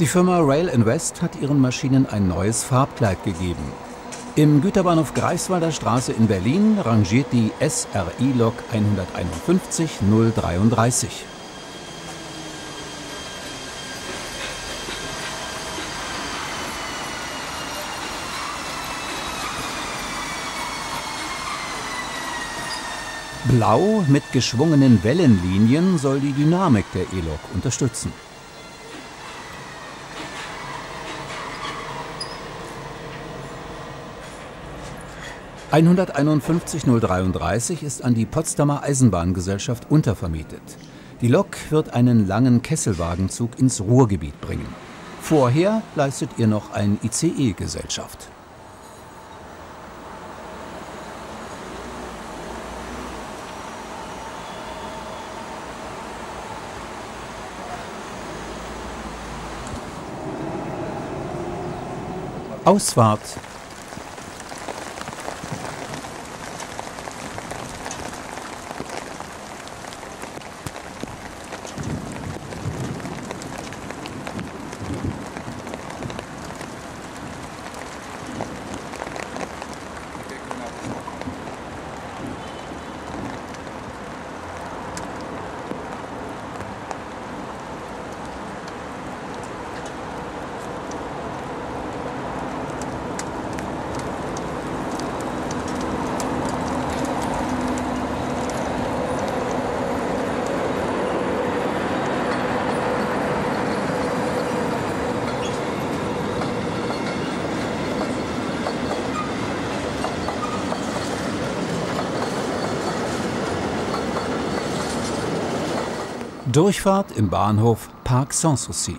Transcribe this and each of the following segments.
Die Firma Rail Invest hat ihren Maschinen ein neues Farbkleid gegeben. Im Güterbahnhof Greifswalder Straße in Berlin rangiert die SRI-Lok 151 033. Blau mit geschwungenen Wellenlinien soll die Dynamik der E-Lok unterstützen. (151 033) ist an die Potsdamer Eisenbahngesellschaft untervermietet. Die Lok wird einen langen Kesselwagenzug ins Ruhrgebiet bringen. Vorher leistet ihr noch ein ICE Gesellschaft. Ausfahrt. Durchfahrt im Bahnhof Parc Sanssouci.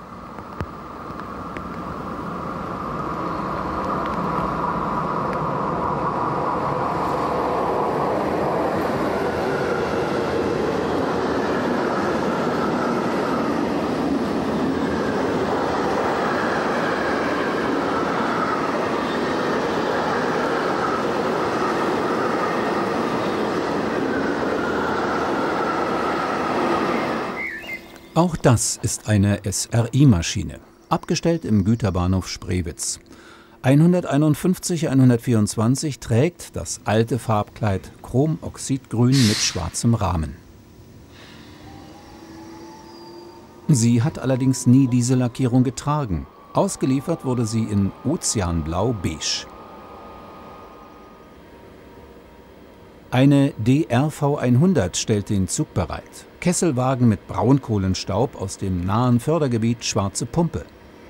Auch das ist eine SRI-Maschine, abgestellt im Güterbahnhof Spreewitz. 151 124 trägt das alte Farbkleid Chromoxidgrün mit schwarzem Rahmen. Sie hat allerdings nie diese Lackierung getragen. Ausgeliefert wurde sie in Ozeanblau-Beige. Eine DRV 100 stellt den Zug bereit. Kesselwagen mit Braunkohlenstaub aus dem nahen Fördergebiet Schwarze Pumpe.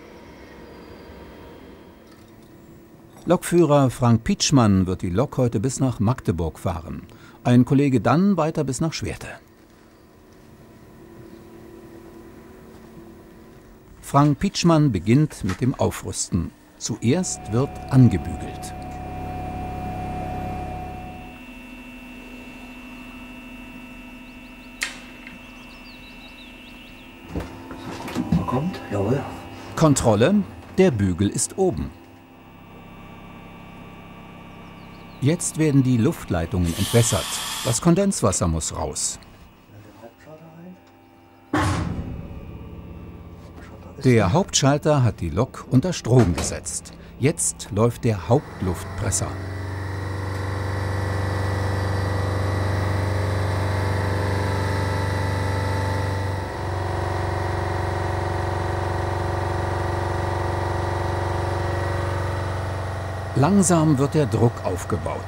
Lokführer Frank Pietschmann wird die Lok heute bis nach Magdeburg fahren. Ein Kollege dann weiter bis nach Schwerte. Frank Pietschmann beginnt mit dem Aufrüsten. Zuerst wird angebügelt. Jawohl. Kontrolle, der Bügel ist oben. Jetzt werden die Luftleitungen entwässert. Das Kondenswasser muss raus. Der Hauptschalter hat die Lok unter Strom gesetzt. Jetzt läuft der Hauptluftpresser. Langsam wird der Druck aufgebaut.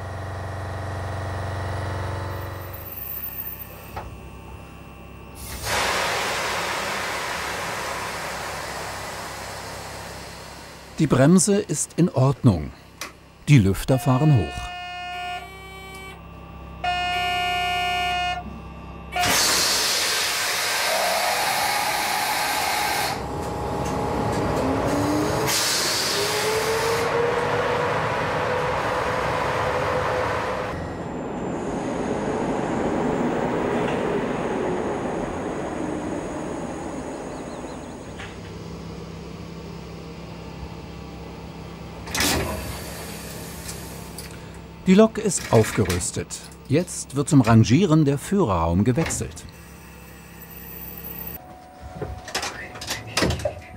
Die Bremse ist in Ordnung. Die Lüfter fahren hoch. Die Lok ist aufgerüstet. Jetzt wird zum Rangieren der Führerraum gewechselt.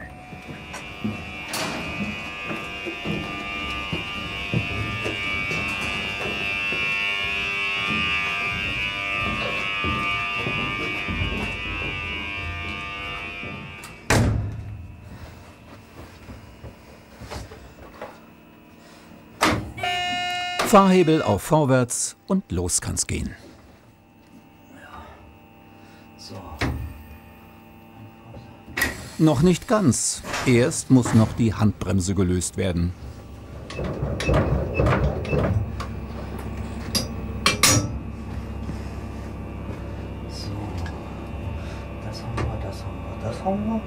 Fahrhebel auf vorwärts und los kann's gehen. So. Noch nicht ganz. Erst muss noch die Handbremse gelöst werden. So. Das haben wir, das haben wir, das haben wir.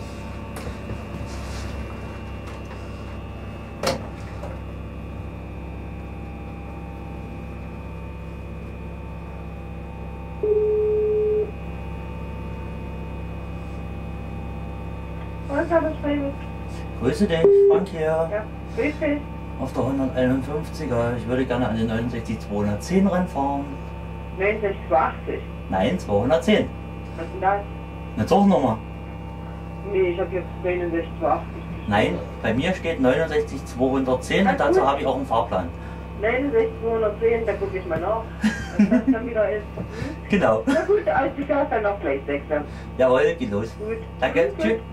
Grüße dich, Frank hier. Ja, grüß dich. Auf der 151er. Ich würde gerne an den 69210 ranfahren. 6980. Nein, 210. Was ist denn das? Eine Zugnummer. Nee, ich habe jetzt 6980. Nein, bei mir steht 69210 und dazu habe ich auch einen Fahrplan. 69210, da gucke ich mal nach, was das dann wieder ist. Genau. Na gut, also ich sage dann noch gleich 6. Jawohl, geht los. Gut. Danke, Gut. tschüss.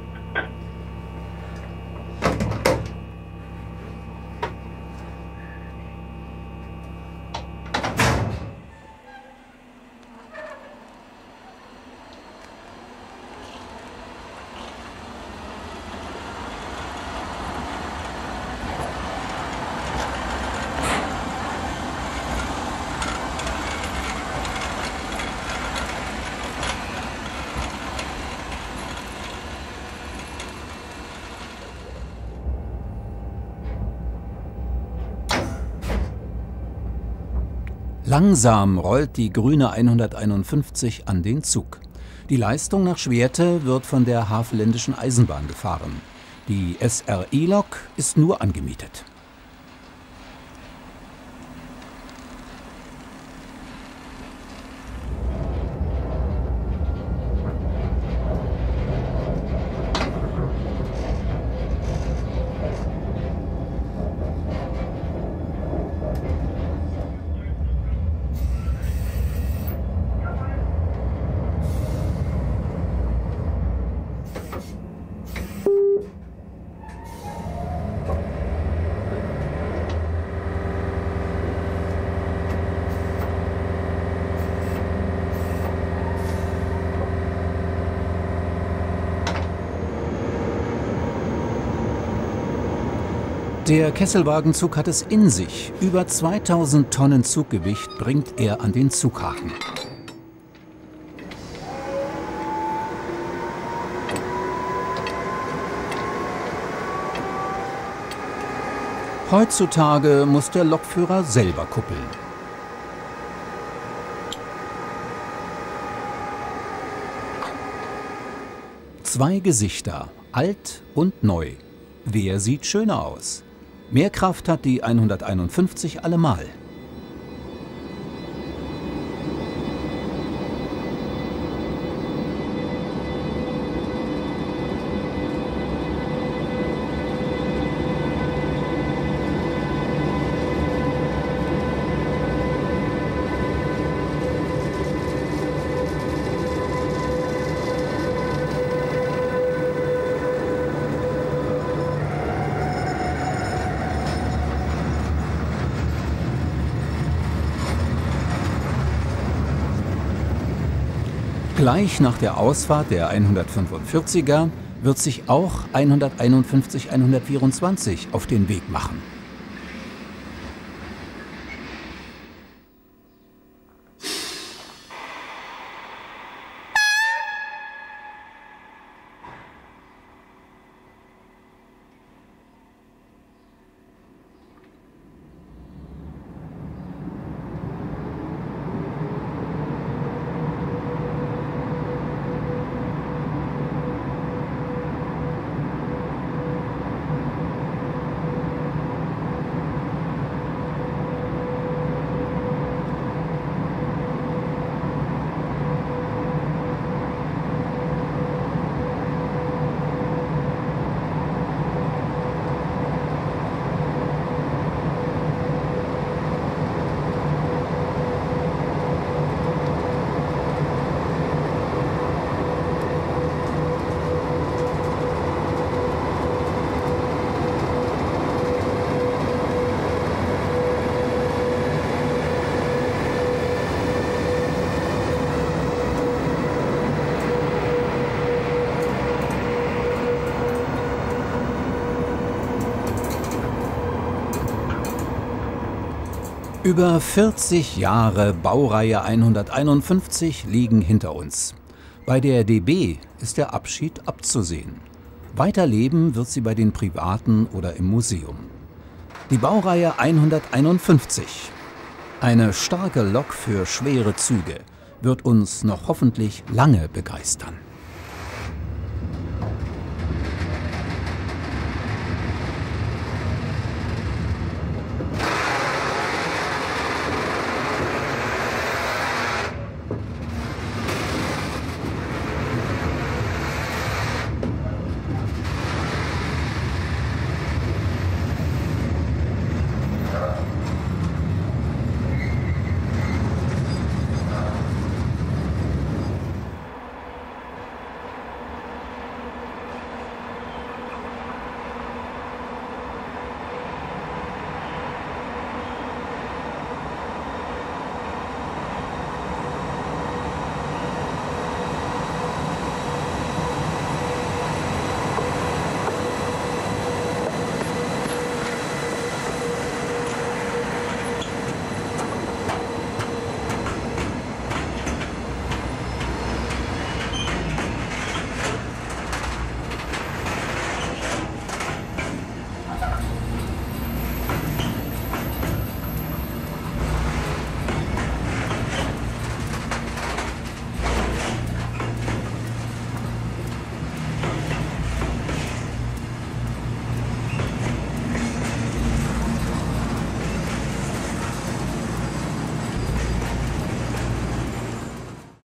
Langsam rollt die grüne 151 an den Zug. Die Leistung nach Schwerte wird von der Havelländischen Eisenbahn gefahren. Die SRI-Lok ist nur angemietet. Der Kesselwagenzug hat es in sich. Über 2000 Tonnen Zuggewicht bringt er an den Zughaken. Heutzutage muss der Lokführer selber kuppeln. Zwei Gesichter, alt und neu. Wer sieht schöner aus? Mehr Kraft hat die 151 allemal. Gleich nach der Ausfahrt der 145er wird sich auch 151-124 auf den Weg machen. Über 40 Jahre Baureihe 151 liegen hinter uns. Bei der DB ist der Abschied abzusehen. Weiterleben wird sie bei den Privaten oder im Museum. Die Baureihe 151. Eine starke Lok für schwere Züge wird uns noch hoffentlich lange begeistern.